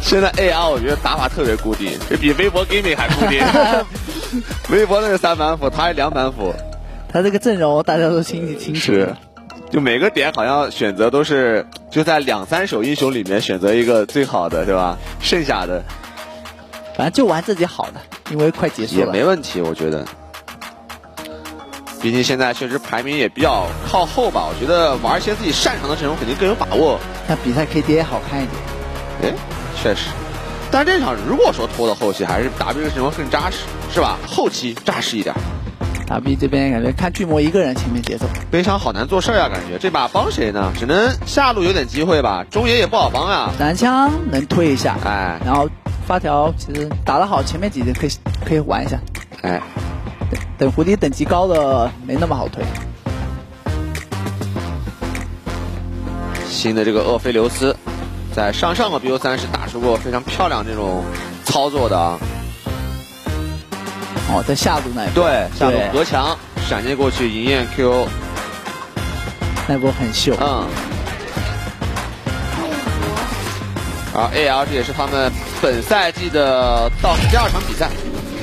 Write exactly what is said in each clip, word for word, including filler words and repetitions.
现在 A R 我觉得打法特别固定，比微博 gaming 还固定。微博那是三板斧，他是两板斧。 他这个阵容大家都清清清楚。 是，就每个点好像选择都是就在两三手英雄里面选择一个最好的，对吧？剩下的， 反正就玩自己好的，因为快结束了。 也没问题，我觉得。毕竟现在确实排名也比较靠后吧，我觉得玩一些自己擅长的阵容肯定更有把握。 像比赛 K D A 好看一点。 哎，确实。但这场如果说拖到后期，还是 W 的阵容更扎实，是吧？后期扎实一点。 W 这边感觉看巨魔一个人前面节奏， 非常好难做事啊，感觉这把帮谁呢？只能下路有点机会吧，中野也不好帮啊。 男枪能推一下， 哎， 然后发条其实打得好，前面几局可以可以玩一下， 哎。 等蝴蝶等级高的没那么好推。 新的这个厄菲琉斯，在上上个 B O 三是打出过非常漂亮这种操作的啊。 哦，在下路那一波， 对，下路隔墙闪电过去迎艳 Q O， 那波很秀。 嗯。而 A L 这也是他们本赛季的倒数第二场比赛。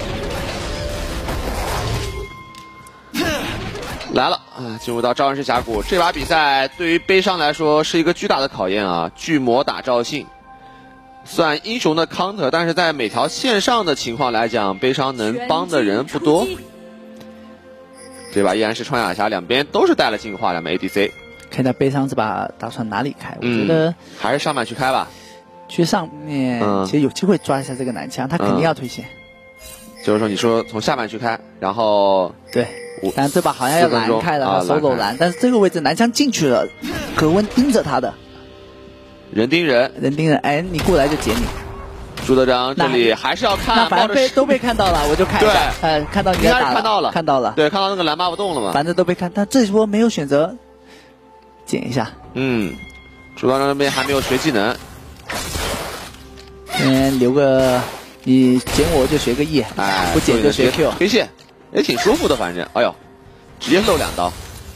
来了啊！进入到召唤师峡谷，这把比赛对于悲伤来说是一个巨大的考验啊！巨魔打赵信，算英雄的 counter， 但是在每条线上的情况来讲，悲伤能帮的人不多。这把依然是创亚霞，两边都是带了净化，两枚 A D C。 看到悲伤这把打算哪里开？我觉得、 嗯、还是上半区开吧。 去上面、嗯、其实有机会抓一下这个男枪，他肯定要推线。 嗯、就是说，你说从下半区开，然后对。但这把好像要蓝开了，手走蓝，但是这个位置男枪进去了，格温盯着他的， 人盯人， 人盯人，哎，你过来就截你。 朱德章这里还是要看， 那反正被都被看到了，我就看一下，呃，看到你在打， 看到了， 看到了， 对，看到那个蓝 buff 动了嘛， 反正都被看，但这一波没有选择捡一下。 嗯，朱德章那边还没有学技能， 先留个，你捡我就学个 E， 哎， 不捡就学 Q， 推线。也挺舒服的，反正，哎呦，直接漏两刀。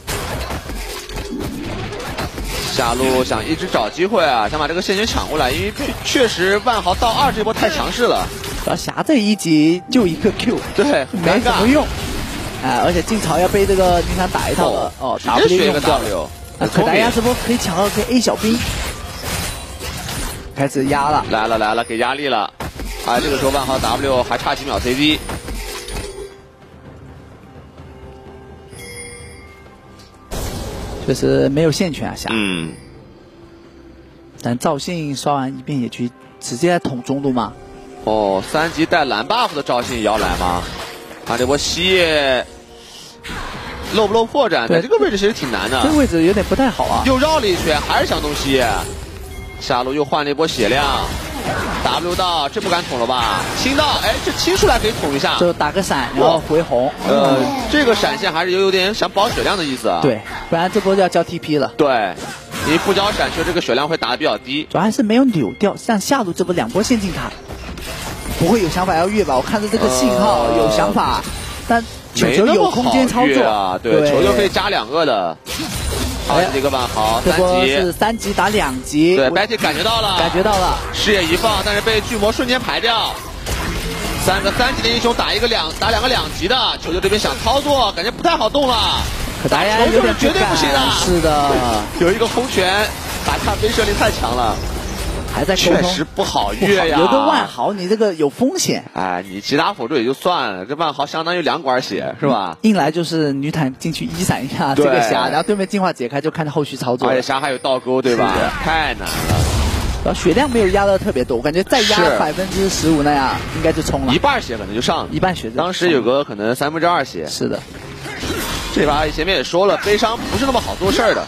下路想一直找机会啊，想把这个线圈抢过来，因为确实万豪到二这波太强势了。 然后霞这一集就一个 Q， 对， 没什么用。哎，而且进槽要被这个经常打一套了，哦，打不学一个 W。 可达鸭这波可以抢到可以 A 小兵，开始压了， 来了来了，给压力了。啊，这个时候万豪 W 还差几秒 C D。 确实没有线权啊，下。 嗯。 但赵信刷完一遍野区，直接捅中路吗？ 哦，三级带蓝 buff 的赵信也要来吗？看这波西叶漏不漏破绽？在这个位置其实挺难的。 这个位置有点不太好啊。 又绕了一圈，还是想弄西叶。下路又换了一波血量。W 到，这不敢捅了吧？清到，哎，这清出来可以捅一下， 就打个闪，然后回红。 呃，这个闪现还是有有点想保血量的意思啊。 对，不然这波就要交 T P 了。 对，你不交闪现，这个血量会打得比较低。 主要还是没有扭掉，像下路这波两波陷阱塔，不会有想法要越吧？我看着这个信号有想法，呃、但球球有空间操作啊，对，球球可以加两个的。二级这个万豪， 这波是三级打两级， 对 ，Betty 感觉到了， 感觉到了， 视野一放，但是被巨魔瞬间排掉。三个三级的英雄打一个两打两个两级的，球球这边想操作，感觉不太好动了。 可达鸭有点绝对不行的， 是的， 有一个空拳，打下威慑力太强了。 还在确实不好越呀， 有个万豪，你这个有风险。 哎，你其他辅助也就算了，这万豪相当于两管血，是吧？ 硬来就是女坦进去一闪一下这个霞，然后对面进化解开就看后续操作。 而且霞还有倒钩，对吧？太难了。 然后血量没有压的特别多，我感觉再压百分之十五那样应该就冲了。 一半血可能就上了， 一半血。 当时有个可能三分之二血。 是的。 这把前面也说了，悲伤不是那么好做事儿的。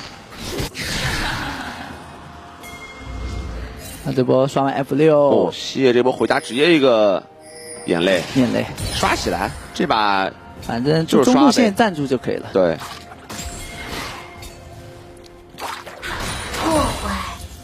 那这波刷完 F 六， 哦，西野这波回家直接一个眼泪， 眼泪刷起来。这把反正就中路线站住就可以了。 对。 破坏。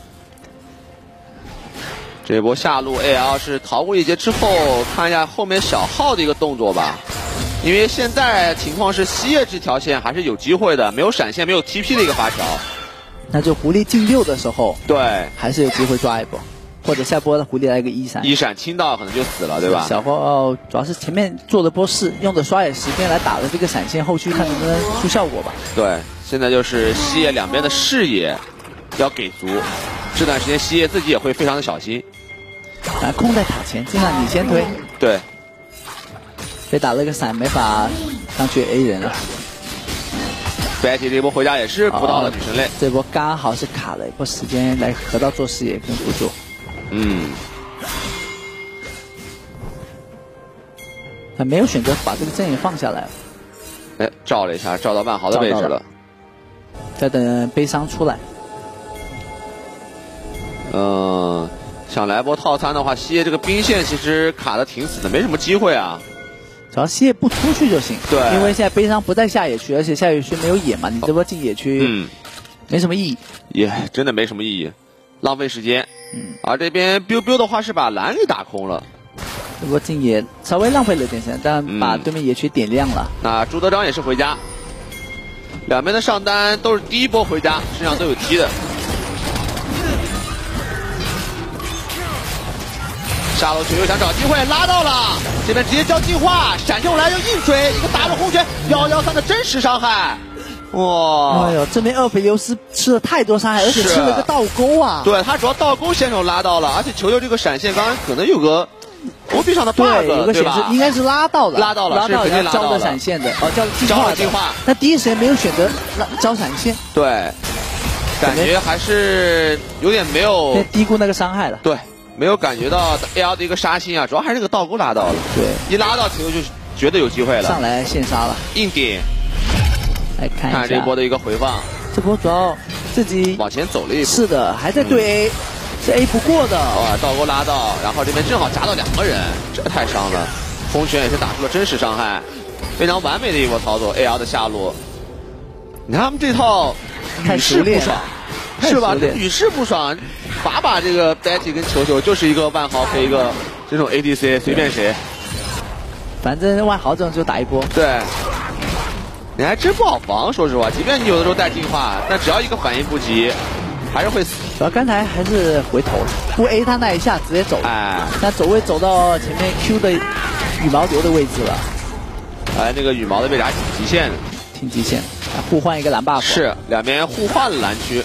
这波下路 A L 是逃过一劫之后，看一下后面小号的一个动作吧。因为现在情况是西野这条线还是有机会的，没有闪现，没有 T P 的一个发条。 那就狐狸进六的时候， 对， 还是有机会抓一波。 或者下波的狐狸来个一闪， 一闪清到可能就死了，对吧？ 小花哦，主要是前面做的波势，用的刷野时间来打的这个闪现，后续看能不能出效果吧。 对，现在就是西野两边的视野要给足，这段时间西野自己也会非常的小心。 来空在塔前，尽量你先推。 对， 被打了个闪，没法上去 A 人了。 Betty 这波回家也是补到了女神类， 哦、这波刚好是卡了一波时间来河道做视野跟辅助。 嗯， 他没有选择把这个阵营放下来。 哎，照了一下，照到万豪的位置了。 在等悲伤出来。 嗯，想来波套餐的话，西野这个兵线其实卡的挺死的，没什么机会啊。 只要西野不出去就行。 对， 因为现在悲伤不在下野区，而且下野区没有野嘛，你这波进野区，嗯，没什么意义。 也真的没什么意义，浪费时间。嗯，而这边 biu biu 的话是把蓝给打空了。 这波进野稍微浪费了点时间，但把对面野区点亮了。 嗯、那朱德章也是回家，两边的上单都是第一波回家，身上都有 T 的。下路球又想找机会拉到了，这边直接交进化，闪现过来就硬追，一个打入红拳，幺幺三的真实伤害，哇！ 哎呦，这边厄斐琉斯吃了太多伤害，而且吃了个倒钩啊！ 对他主要倒钩先手拉到了，而且球球这个闪现刚刚可能有个国币上的 bug， 对，有个显示应该是拉到了， 拉到了， 拉到了， 了交的闪现的，哦，交了进化， 交了进化， 他第一时间没有选择拉交闪现， 对，感觉还是有点没有低估那个伤害了， 对。没有感觉到 A L 的一个杀心啊，主要还是这个倒钩拉到了。 对， 一拉到球就觉得有机会了， 上来现杀了， 硬顶。 来看一下看这一波的一个回放， 这波主要自己往前走了一步， 是的，还在对 A，、嗯、是 A 不过的。 哇，倒钩拉到，然后这边正好夹到两个人，这太伤了。风拳也是打出了真实伤害，非常完美的一波操作 ，A L 的下路。你看他们这套屡试不爽。是吧？这屡试不爽，把把这个 Betty 跟球球就是一个万豪配一个这种 A D C， 随便谁。 反正万豪这种就打一波。 对，你还真不好防，说实话，即便你有的时候带进化，但只要一个反应不及，还是会死。 主要刚才还是回头不 A 他那一下直接走， 哎， 但走位走到前面 Q 的羽毛流的位置了。 哎，那个羽毛的位置还挺极限的， 挺极限。互换一个蓝 buff， 是两边互换了蓝区。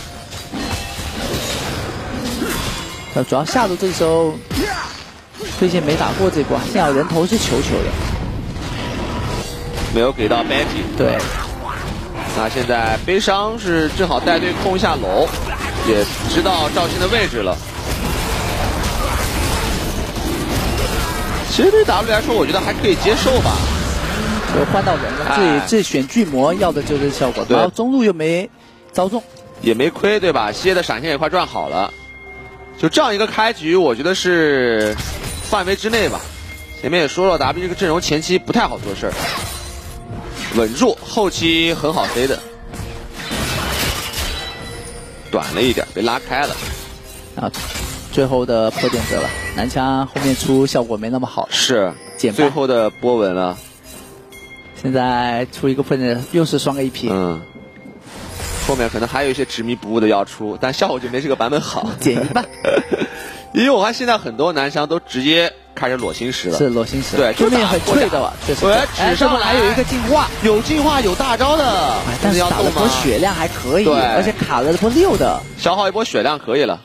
主要下路这个时候推线没打过这波，幸好人头是球球的， 没有给到 Betty。 对， 那现在悲伤是正好带队控一下楼，也知道赵鑫的位置了。其实对 W 来说，我觉得还可以接受吧。 就换到人了，哎、这这选巨魔要的就是效果，然后中路又没招中， 也没亏，对吧？西野的闪现也快赚好了。就这样一个开局，我觉得是范围之内吧。前面也说了 ，W 这个阵容前期不太好做事儿，稳住，后期很好飞的。短了一点，被拉开了。 啊，最后的破电折了，男枪后面出效果没那么好， 是最后的波纹了。 现在出一个破电，又是双 A P。 嗯。后面可能还有一些执迷不悟的要出，但效果就没这个版本好， 减一半。 因为我看现在很多男枪都直接开始裸星石了， 是裸星石， 对， 对面很脆的吧？确实。 对，纸上还有一个进化， 有进化有大招的， 哎、但是打了波血量还可以，而且卡了波六的， 消耗一波血量可以了。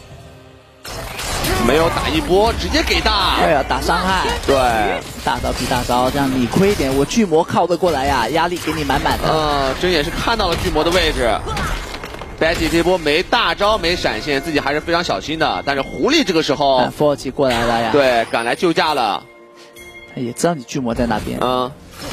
没有打一波，直接给大。 对啊，打伤害。 对， 大招比大招，这样你亏一点，我巨魔靠得过来呀，压力给你满满的。 嗯，真也是看到了巨魔的位置。Betty 这波没大招没闪现，自己还是非常小心的。但是狐狸这个时候， 嗯、佛尔奇过来了呀。 对，赶来救驾了。 他也知道你巨魔在那边。 嗯。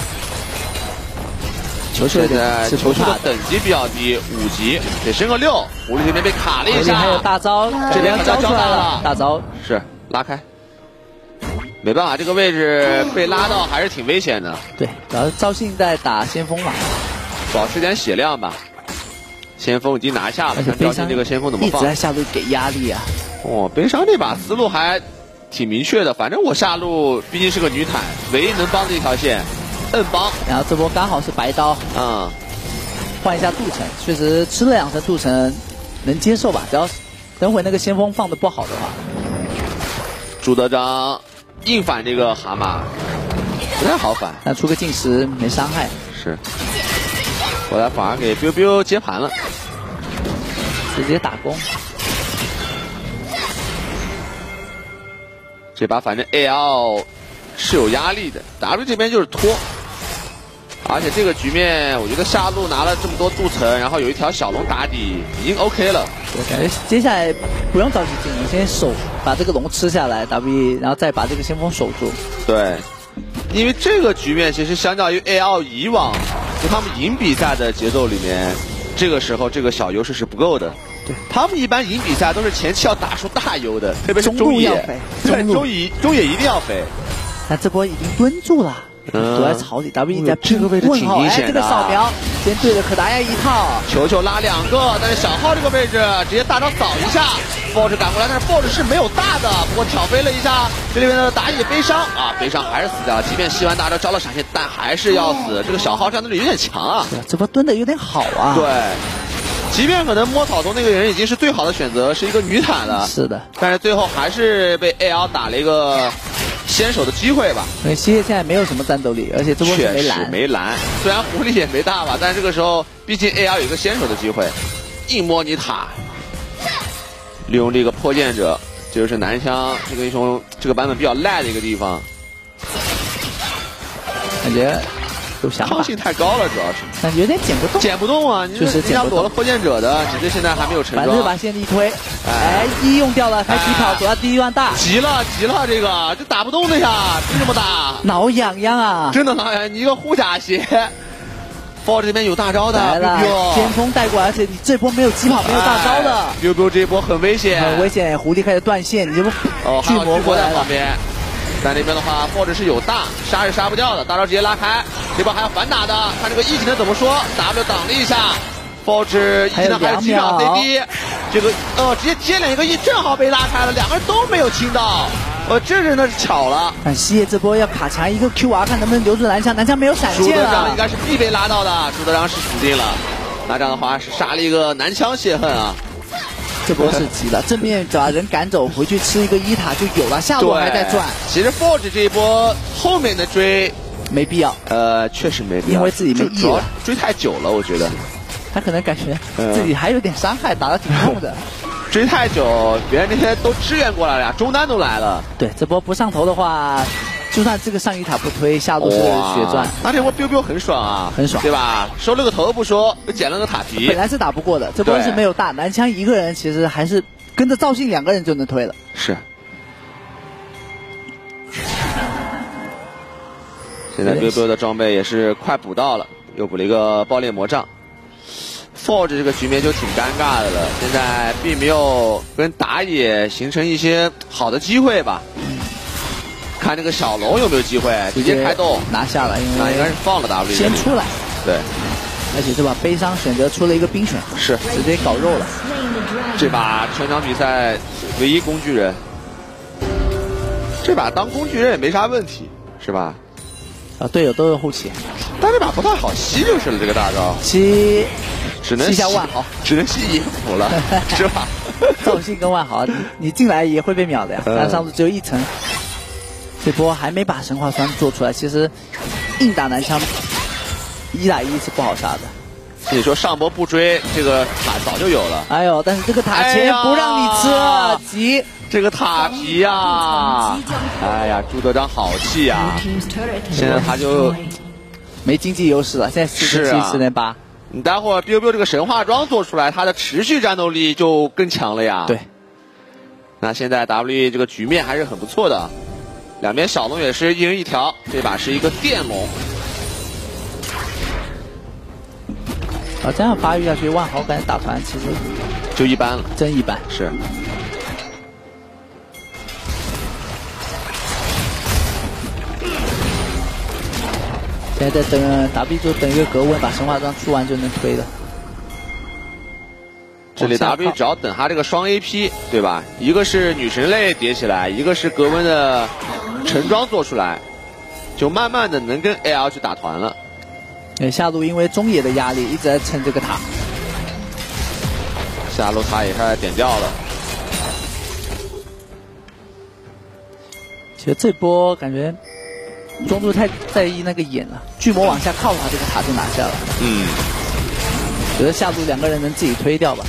球球的球球的等级比较低，五级得升个六。狐狸这边被卡了一下， 还有大招， 这边招出来了， 大招是拉开，没办法，这个位置被拉到还是挺危险的。 对，主要是赵信在打先锋嘛， 保持点血量吧。先锋已经拿下了，看赵信这个先锋怎么放。 一直在下路给压力啊。 哦，悲伤这把思路还挺明确的，反正我下路毕竟是个女坦，唯一能帮的一条线。摁帮， 然后这波刚好是白刀， 嗯， 换一下镀层，确实吃了两层镀层能接受吧，只要等会那个先锋放的不好的话。 朱德章硬反这个蛤蟆不太好反， 但出个进食没伤害。 是，后来反而给 biu biu 接盘了， 直接打攻。 这把反正 A L 是有压力的 ，W 这边就是拖。而且这个局面，我觉得下路拿了这么多镀层，然后有一条小龙打底，已经 OK 了。 我感觉接下来不用着急进，你先守，把这个龙吃下来 ，W， 然后再把这个先锋守住。 对，因为这个局面其实相较于 A L 以往就他们赢比赛的节奏里面，这个时候这个小优势是不够的。 对， 他们一般赢比赛都是前期要打出大优的，特别是中野，对，中野中野一定要飞。 但这波已经蹲住了。 嗯、 躲在草里 ，W 在这个位置挺明显的、啊。 哎，这个扫描先对着可达鸭一套， 球球拉两个，但是小号这个位置直接大招扫一下 ，Forge 赶过来，但是 Forge 是没有大的，不过挑飞了一下，这里面的打野悲伤啊，悲伤还是死掉了，即便吸完大招交了闪现，但还是要死。这个小号战斗力有点强啊， 这波蹲的有点好啊。 对。即便可能摸草丛那个人已经是最好的选择，是一个女坦了， 是的， 但是最后还是被 A L 打了一个先手的机会吧。 因为西叶现在没有什么战斗力，而且这波没蓝， 没蓝。虽然狐狸也没大吧，但是这个时候毕竟 A L 有一个先手的机会，硬摸你塔，利用这个破剑者，这就是男枪这个英雄这个版本比较赖的一个地方， 感觉。有想法， 抗性太高了，主要是感觉有点捡不动， 捡不动啊！你就是你想躲了破剑者的，只是现在还没有成装。 反正把线一推，哎，一用掉了，开启跑，躲到第一万大， 急了急了，这个这打不动的呀，就这么打， 挠痒痒啊！ 真的挠痒，你一个护甲鞋 ，Forge 这边有大招的， 来了，先锋带过来，而且你这波没有疾跑，没有大招的 ，biu biu 这一波很危险， 很危险，狐狸开始断线，你这不哦， 巨魔过来在旁边。在那边的话，或者是有大杀是杀不掉的，大招直接拉开，这边还要反打的，看这个一技能怎么说 ，W 挡了一下 ，Forge 一技能还有几秒 C D， 这个呃直接接连一个 E 正好被拉开了，两个人都没有清到，呃这真的是巧了。 看西叶这波要卡墙一个 Q R， 看能不能留住蓝枪，蓝枪没有闪现了。 朱德章应该是必被拉到的，朱德章是死定了，那这样的话是杀了一个男枪泄恨啊。 这波是急了，正面把人赶走，回去吃一个一塔就有了，下路还在转。 其实 Forge 这一波后面的追没必要， 呃，确实没必要， 因为自己没意了， 追太久了，我觉得。 他可能感觉自己还有点伤害，打得挺痛的。 追太久，别人那些都支援过来了呀，中单都来了。 对，这波不上头的话。就算这个上一塔不推，下路是血赚。 那这波 biu biu 很爽啊， 很爽， 对吧？收了个头不说，又捡了个塔皮。 本来是打不过的，这波是没有大男枪一个人，其实还是跟着赵信两个人就能推了。 是。现在 biu biu 的装备也是快补到了，又补了一个爆裂魔杖。Forge 这个局面就挺尴尬的了，现在并没有跟打野形成一些好的机会吧。看这个小龙有没有机会直接开动拿下了，因为那应该是放了 W 先出来， 对， 而且这把悲伤选择出了一个冰选， 是直接搞肉了。 这把全场比赛唯一工具人，这把当工具人也没啥问题，是吧？ 啊，队友都是后期， 但这把不太好吸就是了，这个大招吸， 只能吸下万豪， 只能吸野辅了，是吧？ 赵信跟万豪，你进来也会被秒的呀，但上次只有一层。这波还没把神话栓做出来，其实硬打男枪一打一是不好杀的。 你说上波不追，这个塔早就有了。 哎呦，但是这个塔前不让你吃，哎、急这个塔皮呀、啊！哎呀，朱德章好气呀、啊！现在他就没经济优势了，现在四点七、四点八。 你待会儿 biu biu 这个神话装做出来，它的持续战斗力就更强了呀。 对。 那现在 W 这个局面还是很不错的。两边小龙也是一人一条，这把是一个电龙。 啊，这样发育下去，万豪感觉打团其实就一般了， 真一般。 是。 现在在等 W 就等一个格温，把神话装出完就能推了。 这里 W 只要等他这个双 A P， 对吧？一个是女神类叠起来，一个是格温的成装做出来，就慢慢的能跟 A L 去打团了。 对，下路因为中野的压力一直在撑这个塔， 下路塔也开始点掉了。 其实这波感觉中路太在意那个眼了，巨魔往下靠的话，这个塔就拿下了。 嗯， 觉得下路两个人能自己推掉吧。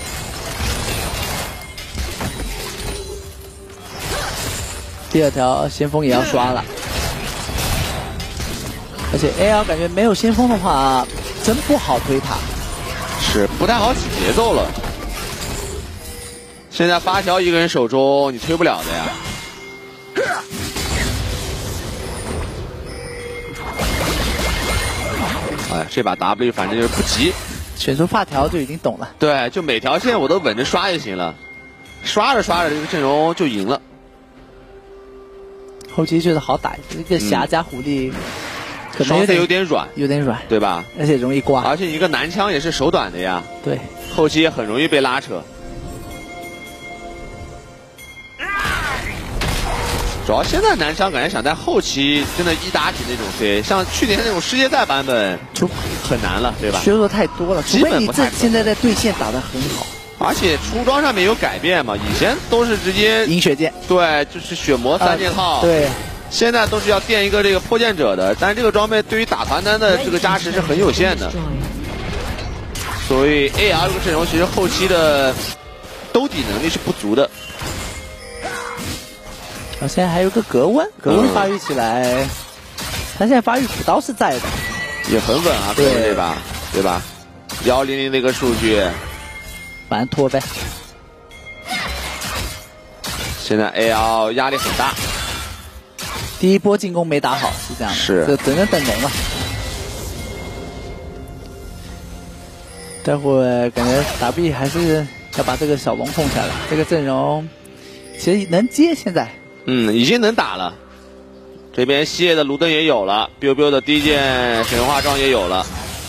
第二条先锋也要刷了，而且 A L 感觉没有先锋的话，真不好推塔， 是不太好起节奏了。现在八条一个人手中，你推不了的呀。哎呀，这把 W 反正就是不急， 选出发条就已经懂了。 对，就每条线我都稳着刷就行了，刷着刷着这个阵容就赢了。 后期确实好打，这个霞加狐狸可能有点有点软， 有点软， 对吧？ 而且容易挂， 而且一个男枪也是手短的呀， 对， 后期也很容易被拉扯。主要现在男枪感觉想在后期真的一打几那种飞，像去年那种世界赛版本就很难了，对吧？ 削弱太多了，除非你这现在在对线打得很好。 而且出装上面有改变嘛，以前都是直接银血剑， 对，就是血魔三件套， 呃、对， 现在都是要垫一个这个破剑者的，但是这个装备对于打团单的这个加持是很有限的，所以 A R 这个阵容其实后期的兜底能力是不足的。 啊，现在还有个格温，格温发育起来，嗯、他现在发育补刀是在的， 也很稳啊，格温这把，对吧？幺零零的一个数据。 反正拖呗。 现在 A L 压力很大， 第一波进攻没打好，是这样的， 是， 就等着等龙了。待会儿感觉打 B 还是要把这个小龙控下来，这个阵容其实能接现在。 嗯，已经能打了。这边西野的卢登也有了 ，biu biu 的第一件神话装也有了。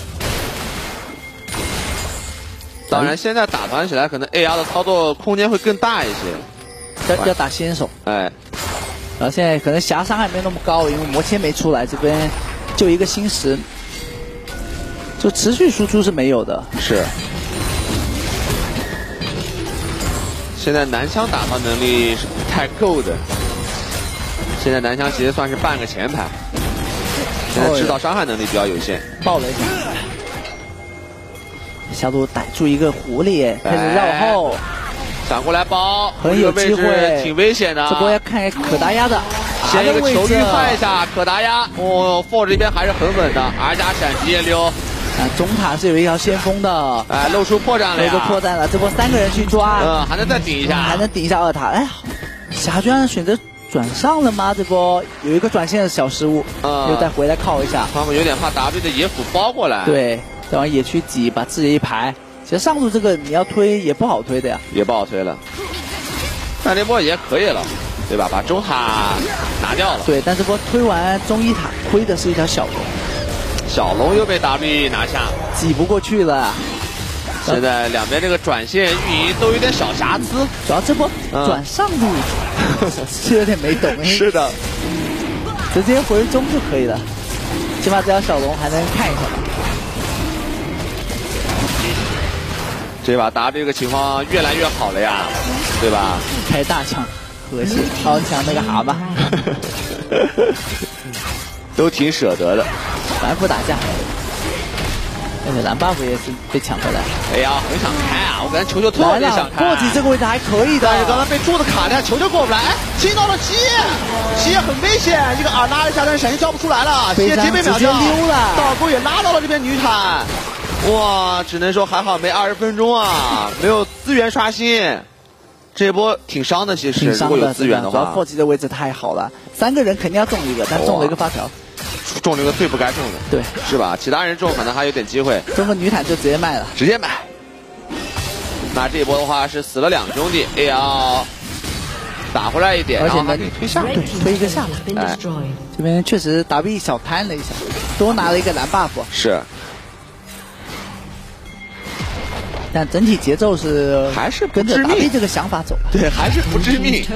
当然，现在打团起来，可能 A R 的操作空间会更大一些。 要要打先手， 哎， 然后现在可能霞伤害没那么高，因为魔切没出来，这边就一个星石，就持续输出是没有的。 是。现在男枪打团能力是不太够的。现在男枪其实算是半个前排，现在制造伤害能力比较有限。 爆了一下。小组逮住一个狐狸，开始绕后， 闪过来包， 很有机会， 挺危险的。 这波要看可达鸭的， 先一个球预判一下可达鸭，哦 ，Four 这边还是很稳的，R 加闪击也溜。 啊，中塔是有一条先锋的， 哎，露出破绽了呀， 露出破绽了，这波三个人去抓， 嗯，还能再顶一下， 还能顶一下二塔。哎，霞居然选择转上了吗？这波有一个转线的小失误，嗯，又再回来靠一下。 他们有点怕 W 的野辅包过来， 对。再往野区挤，把自己一排。其实上路这个你要推也不好推的呀， 也不好推了。但这波也可以了，对吧？把中塔拿掉了。 对，但这波推完中一塔，亏的是一条小龙。 小龙又被 W 拿下， 挤不过去了。 现在两边这个转线运营都有点小瑕疵， 主要这波转上路、嗯、是有点没懂。 是的， 直接回中就可以了，起码这条小龙还能看一下吧。 这把 W 这个情况越来越好了呀，对吧？ 开大枪，和谐超强那个蛤蟆， 都挺舍得的。 反复打架，而且蓝 buff 也是被抢回来。 哎呀，很想开啊！我感觉球球特别想开。 过级这个位置还可以的， 但是刚刚被柱子卡了，球球过不来。听到了西野，西野很危险，一个耳拉了一下，但是闪现交不出来了。西野直接被秒掉， 溜了。 道尔沟也拉到了这边女坦。哇，只能说还好没二十分钟啊，没有资源刷新，这波挺伤的。其实如果有资源的话， 主要后期的位置太好了，三个人肯定要中一个，但中了一个发条， 中了一个最不该中的， 对， 是吧？其他人中可能还有点机会， 中个女坦就直接卖了， 直接买。那这一波的话是死了两兄弟 ，A L 打回来一点， 而且还可以推下， 对，推一个下来。哎，这边确实 W 小贪了一下，多拿了一个蓝 buff， 是。 但整体节奏是还是跟着 W 这个想法走， 对，还是不致命。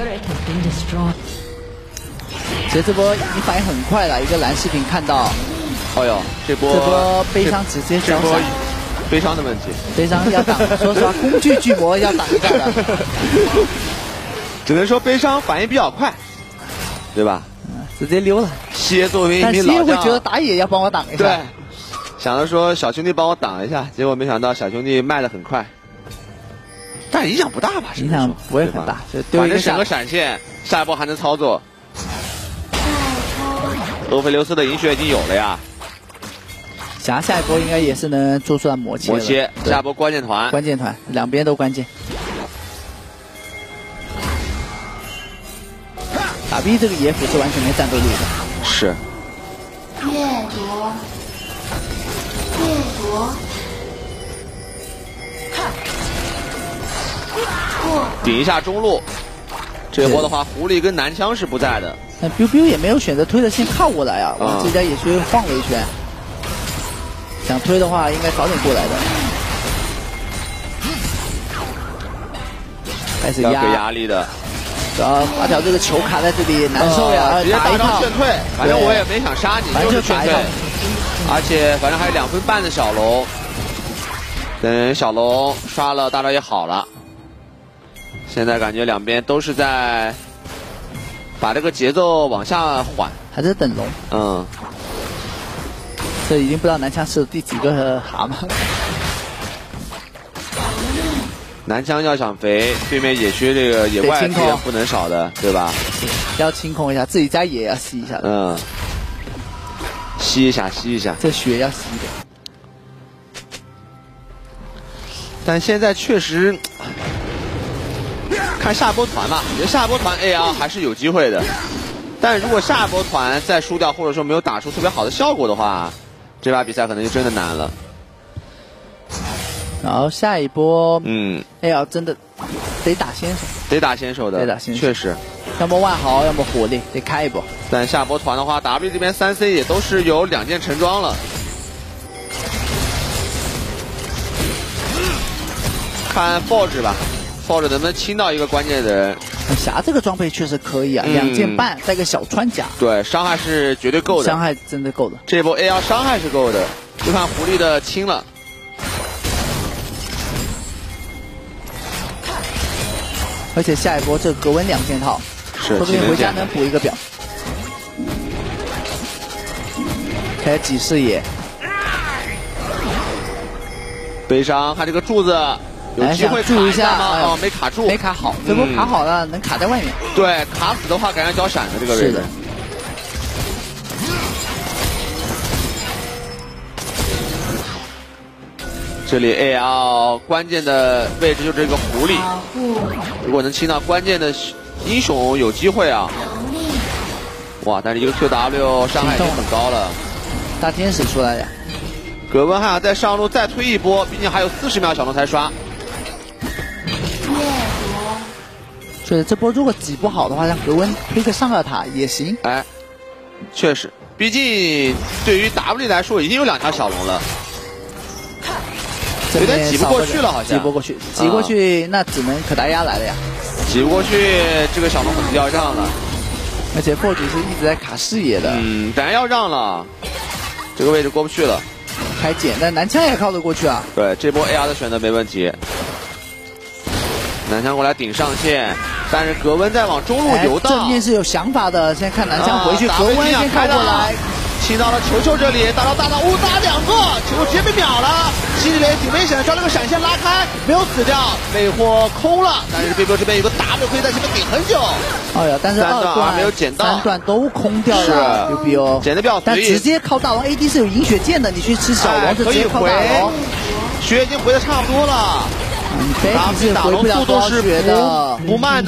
其实这波你反应很快了，一个蓝视频看到， 哦呦，这波这波悲伤直接交闪， 悲伤的问题， 悲伤要挡，说实话，工具巨魔要挡一下的， 只能说悲伤反应比较快。 对吧？ 嗯，直接溜了。 西野作为一但名老将， 西野会觉得打野要帮我挡一下。 对，想着说小兄弟帮我挡一下，结果没想到小兄弟卖的很快，但影响不大吧？ 影响不会很大，就丢一个闪反正整个闪现，下一波还能操作。欧菲留斯的银血已经有了呀， 想下一波应该也是能做出来魔切。 魔切，下一波关键团， 关键团两边都关键。打 B 这个野辅是完全没战斗力的。 是。 掠夺，掠夺， 顶一下中路，这波的话，狐狸跟男枪是不在的。 那 biu biu 也没有选择推的线靠过来啊，往这家野区晃了一圈。想推的话，应该早点过来的。开始压， 要给压力的。 然后八条这个球卡在这里难受呀， 呃、直接打一套劝退。反正我也没想杀你，就是劝退。而且反正还有两分半的小龙，等小龙刷了，大招也好了。现在感觉两边都是在把这个节奏往下缓， 还在等龙。 嗯， 这已经不知道南枪是第几个蛤蟆。 南枪要想肥，对面野区这个野外资源不能少的，对吧？ 要清空一下，自己家野要吸一下。 嗯，吸一下，吸一下。 这血要吸的。 但现在确实。看下一波团吧，我觉得下一波团 A L 还是有机会的，但如果下一波团再输掉，或者说没有打出特别好的效果的话，这把比赛可能就真的难了。 然后下一波， 嗯 ，A L 真的得打先手， 得打先手的， 得打先手， 确实， 要么万豪，要么火力，得开一波。 但下波团的话 ，W 这边三 C 也都是有两件成装了。看 Forge 吧。或者能不能清到一个关键的人？ 霞这个装备确实可以啊，嗯、两件半带个小穿甲， 对，伤害是绝对够的， 伤害真的够的。 这波 A L 伤害是够的，就看狐狸的清了。 而且下一波这格温两件套， 是， 说不定回家能补一个表。开始挤视野， 悲伤，看这个柱子。有机会注意一下吗？哦，没卡住， 没卡好。这波卡好了，嗯、能卡在外面。 对，卡死的话，感觉交闪的这个位置。这里 A L 关键的位置就是这个狐狸，如果能清到关键的英雄，有机会啊。哇，但是一个 Q W 伤害已经很高了。 大天使出来了。 葛温还想再上路再推一波，毕竟还有四十秒小龙才刷。 就是这波如果挤不好的话，让格温推个上二塔也行。 哎，确实，毕竟对于 W 来说已经有两条小龙了，有点挤不过去了，好像挤不过去，挤过去、嗯、那只能可达鸭来了呀。 挤不过去，这个小龙可能要让了。 而且 Forge 是一直在卡视野的， 嗯，当然要让了，这个位置过不去了。 开简单，男枪也靠得过去啊。 对，这波 A R 的选择没问题。男枪过来顶上线，但是格温在往中路游荡。 正面是有想法的，现在看男枪回去，啊、格温先靠过来， 清到了球球这里，打到大刀，呜打两个，球球直接被秒了。西里雷挺危险的，抓了个闪现拉开，没有死掉，魅惑空了。但是 B B 这边有个 W 可以在前面顶很久。 哎呀，但是二段没有捡到， 三段都空掉了 ，B B 哦， 捡的比较但直接靠大龙 A D 是有银血剑的，你去吃小龙是直接靠大龙， 血已经回的差不多了。 打是回不了速度是不不慢的。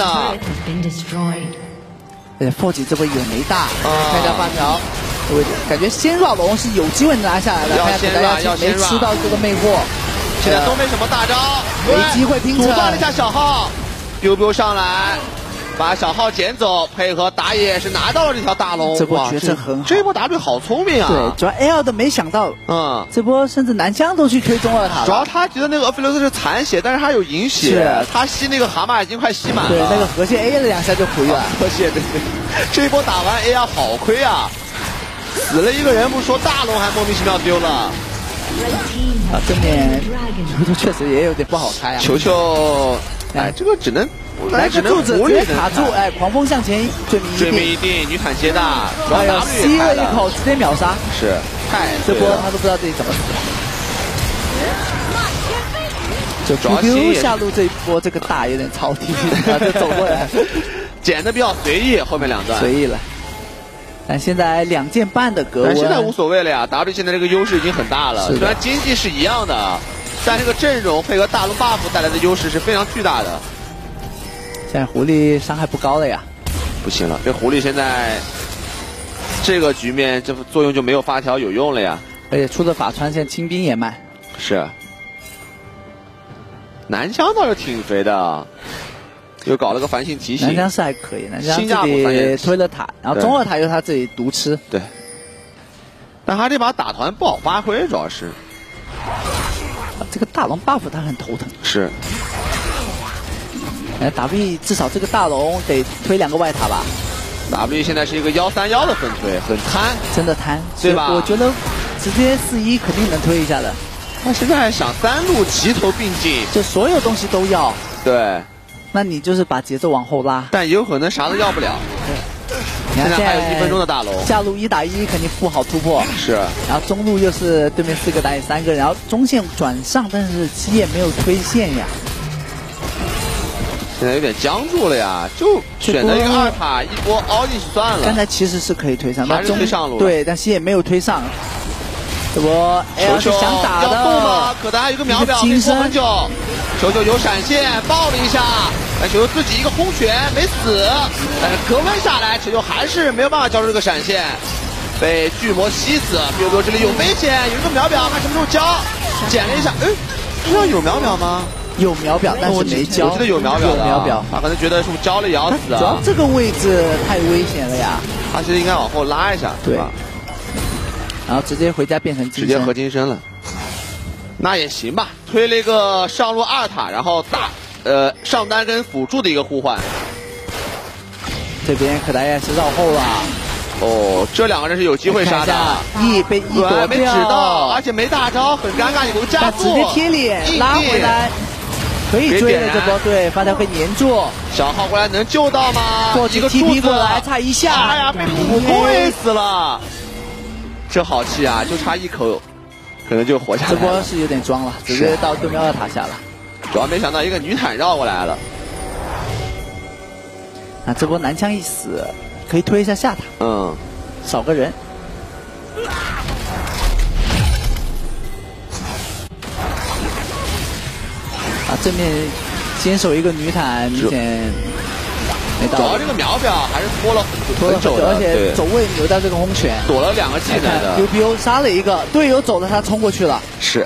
呃 ，Forge 这波也没大，看一下八条位置，感觉先绕龙是有机会拿下来的。 要先绕，要先没吃到这个魅惑， 现在都没什么大招， 没机会拼成。阻断了一下小号 ，biu biu 上来，把小号捡走，配合打野是拿到了这条大龙。 这波决胜很好， 这波 W 好聪明啊！ 对，主要 L 的没想到，嗯，这波甚至南疆都去推中二塔了。 主要他觉得那个 Ophilos 是残血，但是他有银血，他吸那个蛤蟆已经快吸满了。 对，那个河蟹 A 了两下就回了。 河蟹，对对，这一波打完 A 啊，好亏啊！死了一个人不说，大龙还莫名其妙丢了。 啊，正面球球确实也有点不好开啊。 球球，哎，这个只能来个柱子直接卡住，哎，狂风向前，追命追命一定，女坦接大， 哎呀，吸了一口，直接秒杀， 是，太这波他都不知道自己怎么死的。就 Q Q 下路这一波，这个大有点超低啊，就走过来， 捡的比较随意，后面两段随意了。但现在两件半的格温， 现在无所谓了呀 ，W 现在这个优势已经很大了，虽然经济是一样的，但这个阵容配合大龙 buff 带来的优势是非常巨大的。 现在狐狸伤害不高了呀， 不行了，这狐狸现在这个局面，这作用就没有发条有用了呀。 而且出的法川，现在清兵也慢。 是。南枪倒是挺肥的，又搞了个繁星提醒。 南枪是还可以，南枪自己推了塔，然后中二塔由他自己独吃。 对。但他这把打团不好发挥，主要是。 这个大龙 buff 他很头疼。 是。 哎 ，W 至少这个大龙得推两个外塔吧 ？W 现在是一个幺三幺的分推，很贪， 真的贪， 对吧？ 我觉得直接四一肯定能推一下的。 他现在想三路齐头并进， 就所有东西都要。 对。 那你就是把节奏往后拉， 但有可能啥都要不了。 对。现在还有一分钟的大龙， 下路一打一肯定不好突破。 是。 然后中路又是对面四个打你三个，然后中线转上，但是七叶没有推线呀。 现在有点僵住了呀，就选择一个二塔一波凹进去算了。 刚才其实是可以推上， 还是推上路。 对，但七叶没有推上。这波 L 是想打的， 要动吗？可能还有一个秒表，没过很久。球球有闪现，爆了一下，但球球自己一个轰拳没死，但是格温下来，球球还是没有办法交出这个闪现，被巨魔吸死。biu biu这里有危险，有一个秒表，看什么时候交。捡了一下，哎，这样有秒表吗？ 有秒表，但是没交。 我记得有秒表的， 有秒表。 他可能觉得是不是交了也要死啊？ 主要这个位置太危险了呀。 他其实应该往后拉一下，对吧？ 然后直接回家变成直接合金身了，那也行吧。推了一个上路二塔，然后打呃上单跟辅助的一个互换。 这边可达也是绕后了。 哦，这两个人是有机会杀的。 一被一躲没指到，而且没大招，很尴尬。有个加速， 直接贴脸拉回来，可以追的这波。对，发条可以黏住。 小号过来能救到吗？ 过去 T P 过来，差一下。 哎呀，被普推死了。这好气啊！就差一口，可能就活下来了。 这波是有点装了，直接到对面二塔下了。 主要没想到一个女坦绕过来了。 那这波男枪一死，可以推一下下塔。 嗯， 少个人。啊，正面坚守一个女坦，明显。 主要这个秒表还是拖了拖了很久，而且走位扭到这个轰拳， 躲了两个技能的。 biu biu杀了一个队友走了，他冲过去了。 是。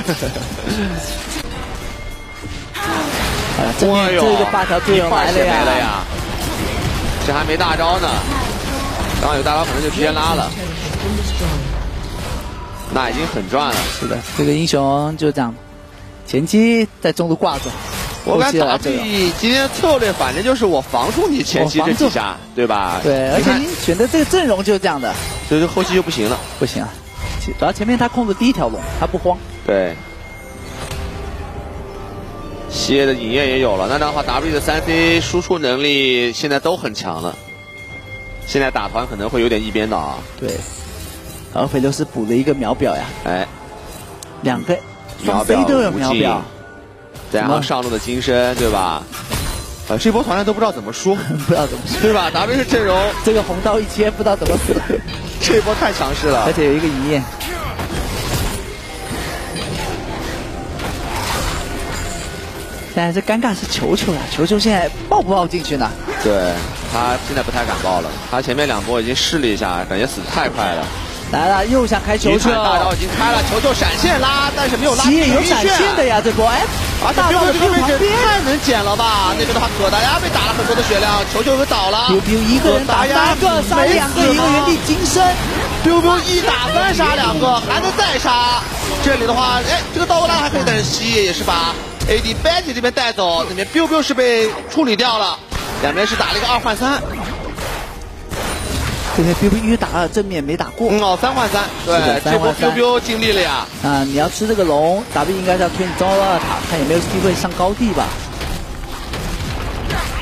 哎呀，这边这个八条队友来了呀！ 了呀！这还没大招呢，刚刚有大招可能就直接拉了。那已经很赚了。 是的，这个英雄就这样，前期在中路挂着。 我感觉 W 今天策略反正就是我防住你前期这几下，对吧？ 对，而且你选择这个阵容就是这样的， 所以说后期就不行了， 不行啊。主要前面他控制第一条龙，他不慌。 对。西野的影焰也有了，那这样的话 W 的三 C 输出能力现在都很强了。现在打团可能会有点一边倒啊。 对。然后菲流斯补了一个秒表呀， 哎， 两个双 C 都有秒表。 再加上上路的金身，对吧？呃，这波团战都不知道怎么说， 不知道怎么说， 对吧 ？W 是阵容， 这个红刀一切不知道怎么死， 这一波太强势了， 而且有一个银焰。现在这尴尬是球球呀，球球现在爆不爆进去呢？ 对，他现在不太敢爆了，他前面两波已经试了一下，感觉死得太快了。 来了，又想开球球， 大招已经开了，球球闪现拉，但是没有拉。 七叶有闪现的呀，这波哎， 啊，大招的这个位置太能捡了吧？那边的话，可达鸭被打了很多的血量，球球给倒了。 biu biu一个人打三个，杀两个，一个原地金身。 biu biu一打三杀两个，还能再杀。这里的话，哎，这个倒过来还可以，但是西野也是把 A D Betty 这边带走，那边 biu biu 是被处理掉了，两边是打了一个二换三。 这边 biu biu 打了正面没打过， 嗯哦，三换三，对，这波 biu biu 尽力了呀。 啊，你要吃这个龙 ，W 应该是要推你中路二塔，看有没有机会上高地吧。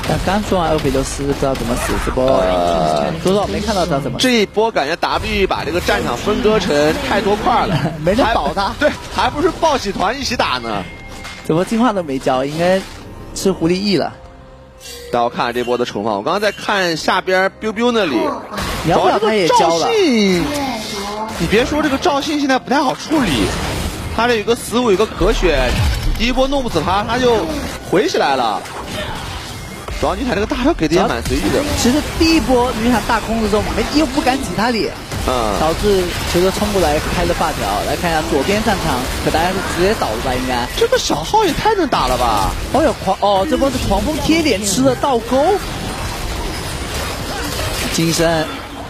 但刚说完欧菲琉斯不知道怎么死，这波呃， 说实话我没看到他怎么死。 这一波感觉 W 把这个战场分割成太多块了， 没人保他。 对，还不是报喜团一起打呢。 这波进化都没交，应该吃狐狸翼了。 大家看这波的筹码，我刚刚在看下边 biu biu 那里， 摇不了他也交了。 你别说这个赵信现在不太好处理，他这有个死五，有个可选，第一波弄不死他，他就回起来了。主要女坦这个大招给的也蛮随意的。 其实第一波女坦大空的时候没又不敢挤他脸， 嗯， 导致球球冲过来开了发条。来看一下左边战场，可大家是直接倒了吧？应该这个小号也太能打了吧！ 哦哟狂哦，这波是狂风贴脸吃了倒钩，金身。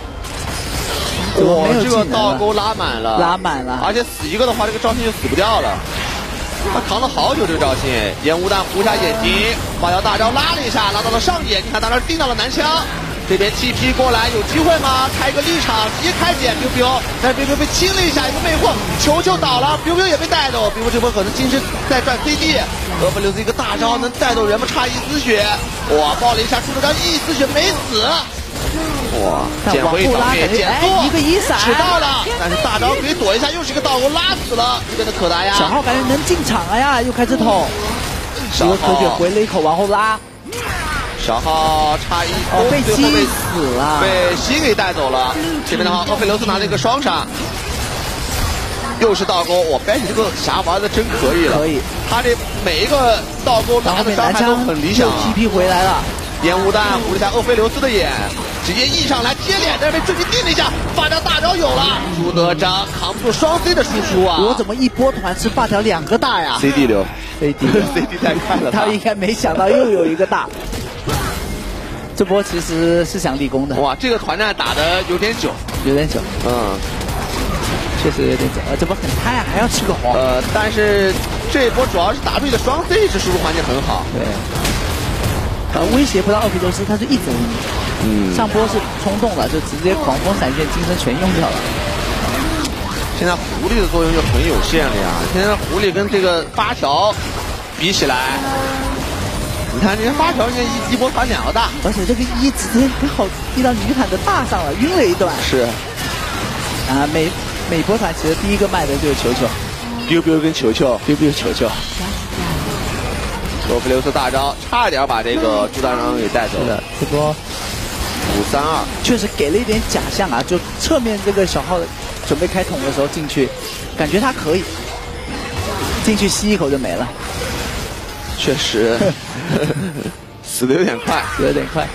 哇，这个倒钩拉满了， 拉满了， 而且死一个的话，这个赵信就死不掉了。他扛了好久，这个赵信，烟雾弹糊一下眼睛，发条大招拉了一下，拉到了上野，你看他那定到了男枪。这边 T P 过来有机会吗？开一个立场，直接开减 biu biu， 但是 biu biu 被清了一下，一个魅惑，球球倒了 ，biu biu 也被带走 ，biu biu 这波可能金身再赚 C D， 俄弗留斯一个大招能带走人吗？差一丝血，哇，爆了一下，出了张一丝血没死。哇！捡回倒灭，减速， 一个一闪， 吃到了，但是大招可以躲一下，又是一个倒钩拉死了这边的可达鸭。 小号感觉能进场了呀，又开始捅，一个可雪回了一口往后拉， 小号差一哦被击死了， 被西给带走了。这边的话，厄斐琉斯拿了一个双杀，又是倒钩，我 Betty 这个侠玩的真可以了， 可以， 他这每一个倒钩拿的伤害都很理想。 T P 回来了。 烟雾弹糊了一下厄斐琉斯的眼，直接 E 上来贴脸，但是被追击定了一下，发条大招有了，朱德章扛不住双 C 的输出啊！ 我怎么一波团吃发条两个大呀 ？C D 流 ，C D C D 太快了， 他应该没想到又有一个大。这波其实是想立功的。 哇，这个团战打的有点久， 有点久， 嗯， 确实有点久。呃，这波很嗨啊，还要吃个黄。 呃，但是这一波主要是 W 的双 C 是输出环境很好。 对。呃，威胁不到奥皮琉斯，他就一直晕。嗯，上波是冲动了，就直接狂风闪现，金身全用掉了。 现在狐狸的作用就很有限了呀。现在狐狸跟这个发条比起来，你看这个发条，人家一一波团两个大， 而且这个一直接刚好踢到女坦的大上了，晕了一段。 是。 啊，每每波团其实第一个卖的就是球球 ，biu biu 跟球球 ，biu biu 球球。 厄斐琉斯大招差点把这个朱大章给带走了。 这波五三二， 确实给了一点假象啊！就侧面这个小号准备开捅的时候进去，感觉他可以进去吸一口就没了。 确实，死的有点快， 死的有点快。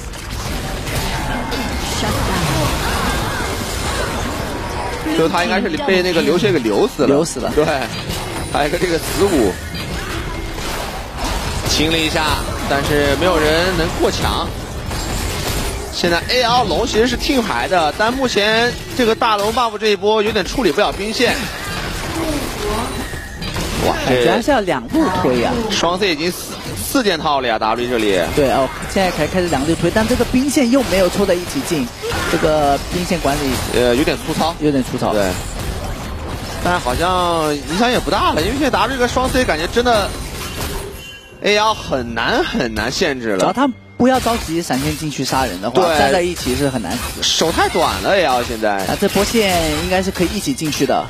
最后他应该是被那个流血给流死了， 流死了。 对，还有一个这个死五。清了一下，但是没有人能过墙。现在 A L 龙其实是听牌的，但目前这个大龙 buff 这一波有点处理不了兵线。哇， 感觉还是要两路推呀、啊。 双 C 已经四四件套了呀 ，W 这里。 对哦，现在才开始两路推，但这个兵线又没有凑在一起进，这个兵线管理呃有点粗糙， 有点粗糙。 对，但是好像影响也不大了，因为现在 W 这个双 C 感觉真的。A L 很难很难限制了， 只要他不要着急闪现进去杀人的话，站在一起是很难死的。 手太短了 A L 现在。 啊，这波线应该是可以一起进去的。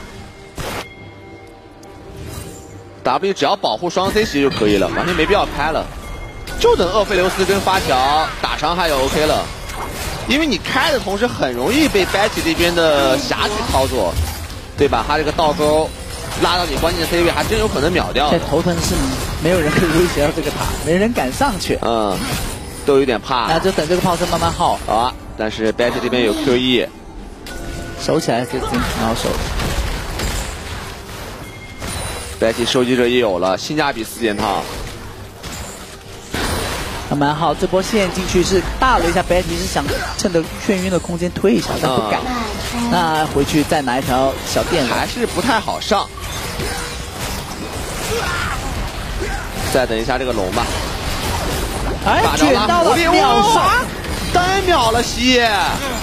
W 只要保护双 C 其实就可以了，完全没必要开了，就等厄斐琉斯跟发条打伤害就 OK 了。因为你开的同时很容易被 Betty 这边的侠去操作，对吧？他这个倒钩拉到你关键 C 位，还真有可能秒掉。 这头疼是没有人可以威胁到这个塔，没人敢上去。 嗯，都有点怕。 那就等这个炮声慢慢耗。 好啊，但是 Betty 这边有 Q E， 守起来是挺好守。 Betty 收集者也有了，性价比四件套。 慢慢耗，这波线进去是大了一下 ，Betty 是想趁着眩晕的空间推一下，但不敢。嗯、那回去再拿一条小电还是不太好上。再等一下这个龙吧。 哎，卷到了秒杀， 单秒了西野。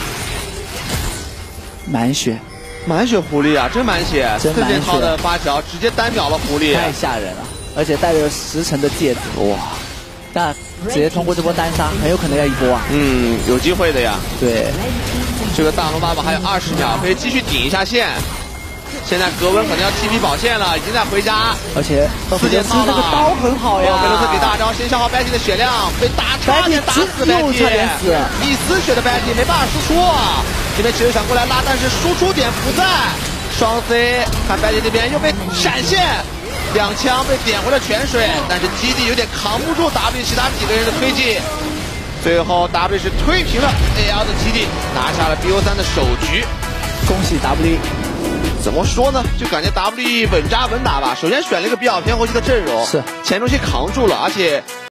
满血， 满血狐狸啊，真满血！四件套的发条直接单秒了狐狸， 太吓人了，而且带着十层的戒指， 哇！ 那直接通过这波单杀，很有可能要一波啊。 嗯，有机会的呀。 对， 这个大龙爸爸还有二十秒，可以继续顶一下线。现在格温可能要 T P 保线了，已经在回家， 而且四点这个刀很好呀。 贝洛斯给大招，先消耗 Betty 的血量，被打差点打死 Betty， 一丝血的 Betty 没办法输出啊。这边骑士想过来拉，但是输出点不在。双 C 看 Betty 这边又被闪现，两枪被点回了泉水，但是基地有点扛不住 W 其他几个人的推进。最后 W 是推平了 A L 的基地，拿下了 B O 三 的首局。 恭喜 W。 怎么说呢？就感觉 W 稳扎稳打吧。首先选了一个比较偏后期的阵容， 是前中期扛住了，而且